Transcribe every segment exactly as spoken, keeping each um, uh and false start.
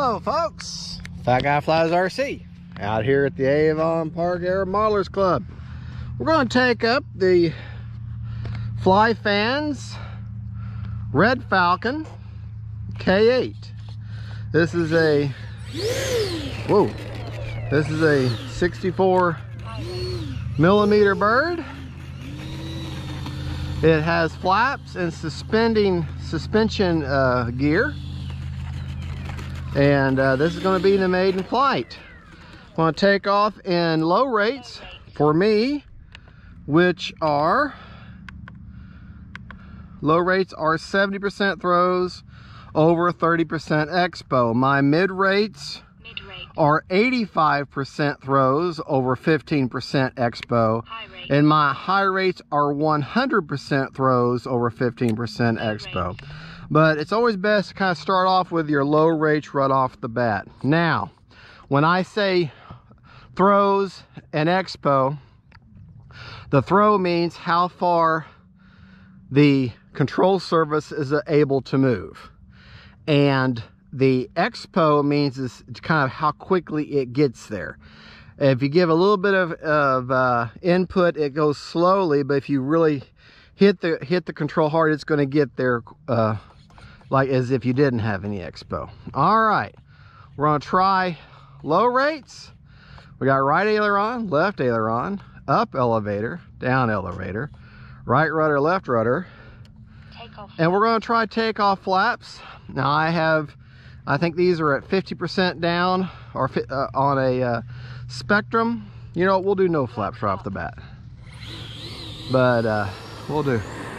Hello folks, Fat Guy Flies R C out here at the Avon Park Air Modelers Club. We're going to take up the Fly Fans Red Falcon K eight. This is a whoa this is a sixty-four millimeter bird. It has flaps and suspending suspension uh, gear. And uh, this is going to be the maiden flight. I'm going to take off in low rates for me, which are, low rates are seventy percent throws over thirty percent expo. My mid rates are eighty-five percent throws over fifteen percent expo. And my high rates are one hundred percent throws over fifteen percent expo. But it's always best to kind of start off with your low rates right off the bat. Now, when I say throws and expo, the throw means how far the control surface is able to move. And the expo means is kind of how quickly it gets there. If you give a little bit of, of uh, input, it goes slowly, but if you really hit the hit the control hard, it's going to get there uh, like as if you didn't have any expo. All right, we're going to try low rates. We got right aileron, left aileron, up elevator, down elevator, right rudder, left rudder, and we're going to try takeoff flaps. Now I have, I think these are at fifty percent down or uh, on a uh, Spectrum. You know, we'll do no flaps right off the bat, but uh, we'll do.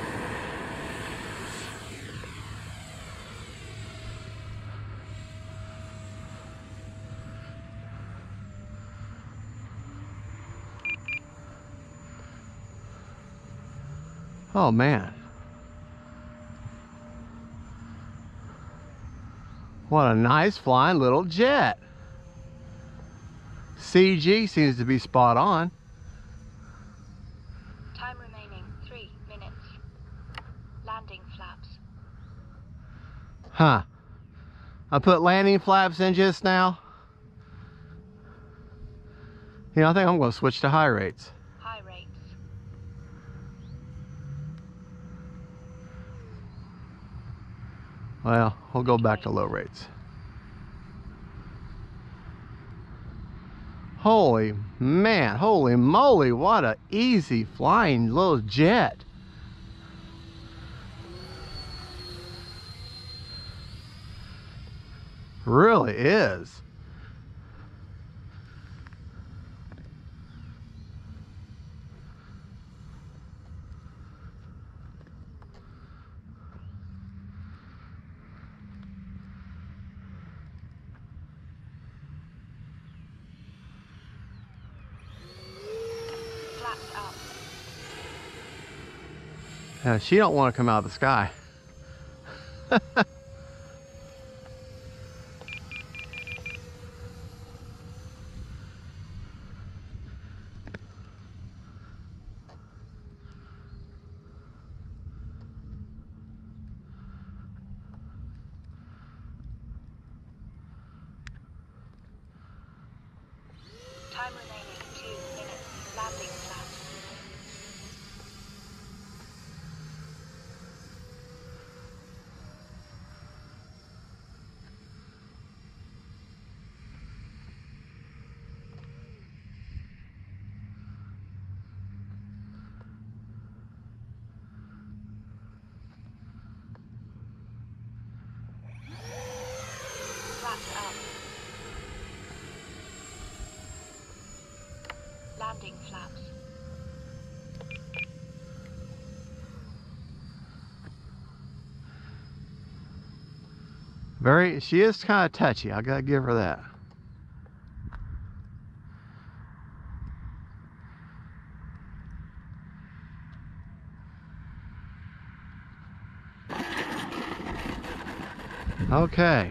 Oh man. What a nice flying little jet. C G seems to be spot on. Time remaining three minutes. Landing flaps. Huh. I put landing flaps in just now. You know, I think I'm going to switch to high rates. High rates. Well, we'll go back to low rates. Holy man, holy moly, what a easy flying little jet. Really is. Uh, she don't want to come out of the sky. Time remaining two minutes. Landing flaps. Flaps up. Landing flaps. Very, she is kind of touchy. I gotta give her that. Okay.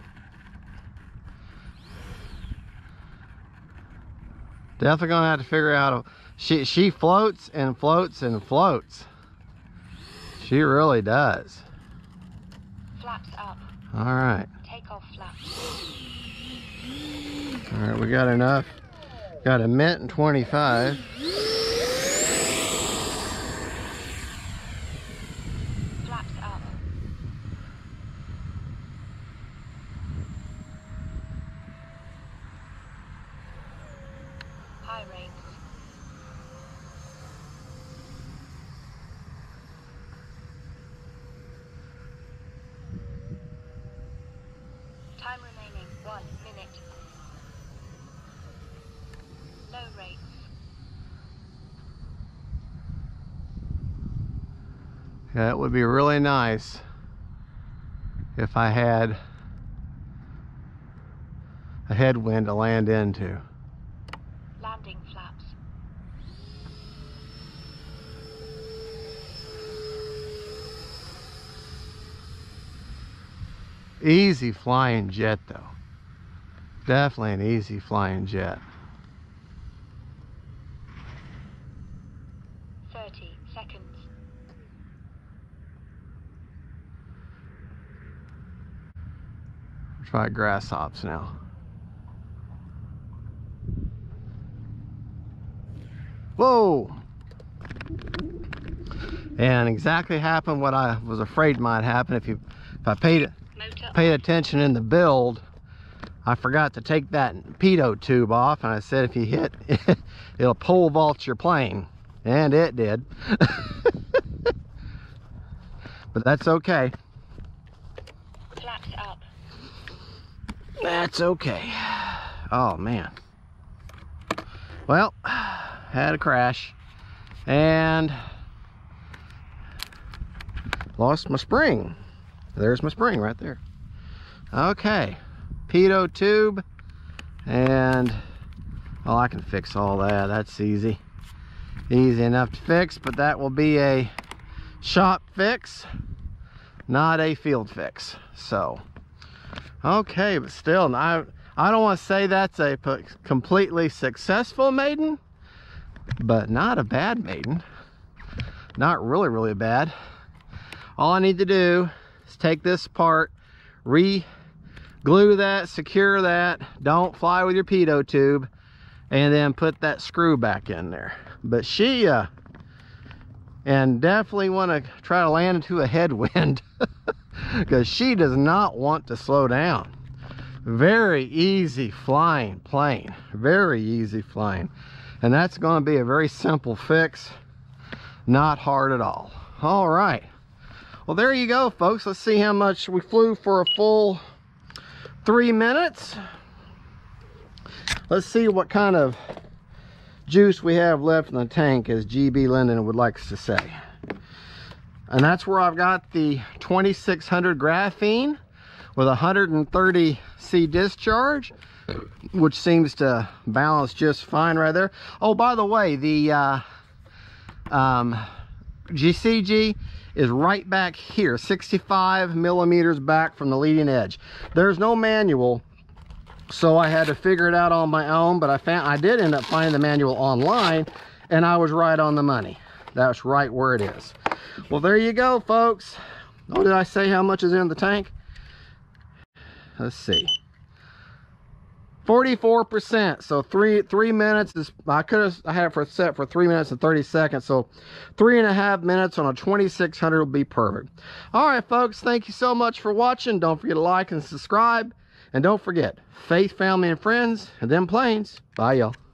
Definitely gonna have to figure out a, she she floats and floats and floats. She really does. Flaps up. All right. Take off flaps. All right, we got enough. Got a mint and twenty-five. Flaps up. High rates. Time remaining one minute. Low rates. Yeah, it would be really nice if I had a headwind to land into. Landing flaps. Easy flying jet though. Definitely an easy flying jet. thirty seconds. Try grasshops now. Whoa! And exactly happened what I was afraid might happen if you if I paid it Motor paid attention in the build. I forgot to take that pitot tube off, and I said if you hit it'll pole vault your plane, and it did. But that's okay. flaps up. That's okay. Oh man. Well, had a crash and lost my spring. There's my spring right there. Okay, pitot tube, and oh, I can fix all that. That's easy. Easy enough to fix, but that will be a shop fix, not a field fix. So okay, but still, I, I don't want to say that's a completely successful maiden, but not a bad maiden. Not really, really bad. All I need to do is take this apart, re-glue that, secure that, don't fly with your pitot tube, and then put that screw back in there. But she, uh, and definitely want to try to land into a headwind. Because she does not want to slow down. Very easy flying plane, very easy flying, and that's going to be a very simple fix, not hard at all. All right, well there you go folks. Let's see how much we flew for a full three minutes. Let's see what kind of juice we have left in the tank, as G B Linden would like us to say. And that's where I've got the twenty-six hundred graphene with one hundred thirty C discharge, which seems to balance just fine right there. Oh, by the way, the uh, um, G C G is right back here, sixty-five millimeters back from the leading edge. There's no manual, so I had to figure it out on my own, but I found I did end up finding the manual online, and I was right on the money. That's right where it is. Well, there you go, folks. Oh, did I say how much is in the tank? Let's see. forty-four percent. So three three minutes is, I could have I had it for set for three minutes and thirty seconds. So three and a half minutes on a twenty-six hundred will be perfect. All right, folks. Thank you so much for watching. Don't forget to like and subscribe. And don't forget, faith, family, and friends, and them planes. Bye, y'all.